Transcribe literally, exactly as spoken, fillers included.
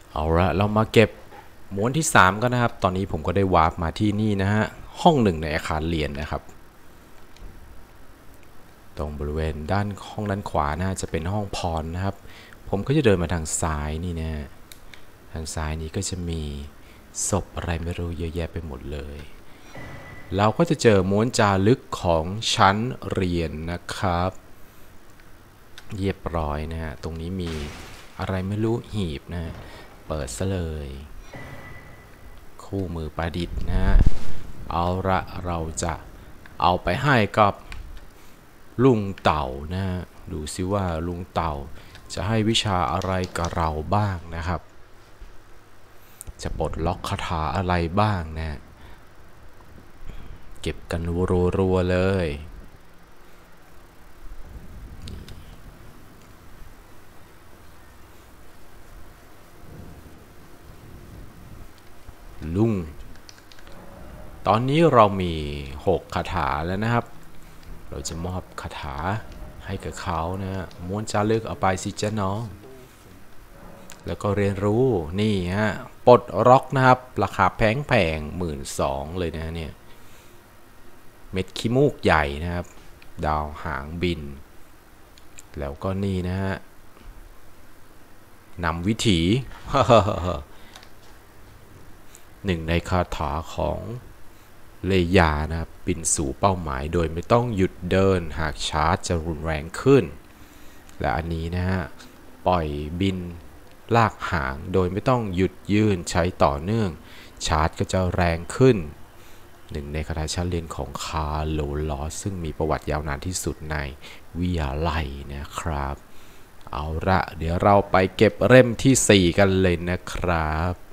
เอาละเรามาเก็บม้วนที่สามกันนะครับตอนนี้ผมก็ได้วาร์ปมาที่นี่นะฮะห้องหนึ่งในอาคารเรียนนะครับตรงบริเวณด้านห้องด้านขวาน่าจะเป็นห้องพรนะครับผมก็จะเดินมาทางซ้ายนี่นะทางซ้ายนี้ก็จะมีศพอะไรไม่รู้เยอะแยะไปหมดเลยเราก็จะเจอม้วนจารึกของชั้นเรียนนะครับเรียบร้อยนะฮะตรงนี้มีอะไรไม่รู้หีบนะเปิดซะเลยคู่มือประดิษฐ์นะฮะเอาละเราจะเอาไปให้กับลุงเต่านะฮะดูซิว่าลุงเต่าจะให้วิชาอะไรกับเราบ้างนะครับจะปลดล็อกคาถาอะไรบ้างนะเก็บกันรัวๆเลยลุงตอนนี้เรามีหกคาถาแล้วนะครับเราจะมอบคาถาให้กับเขานะม้วนจารึกเอาไปสิจ้าน้องแล้วก็เรียนรู้นี่ฮะปลดล็อกนะครับราคาแพงแพงหมื่นสองเลยนะเนี่ยเม็ดขี้มูกใหญ่นะครับดาวหางบินแล้วก็นี่นะฮะนำวิถี หนึ่งในคาถาของเลยานะครับบินสู่เป้าหมายโดยไม่ต้องหยุดเดินหากชาร์จจะรุนแรงขึ้นและอันนี้นะฮะปล่อยบินลากหางโดยไม่ต้องหยุดยืนใช้ต่อเนื่องชาร์จก็จะแรงขึ้นหนึ่งในคาถาชั้นเรียนของคาร์โลลอสซึ่งมีประวัติยาวนานที่สุดในวิทยาลัยนะครับเอาละเดี๋ยวเราไปเก็บเล่มที่สี่กันเลยนะครับ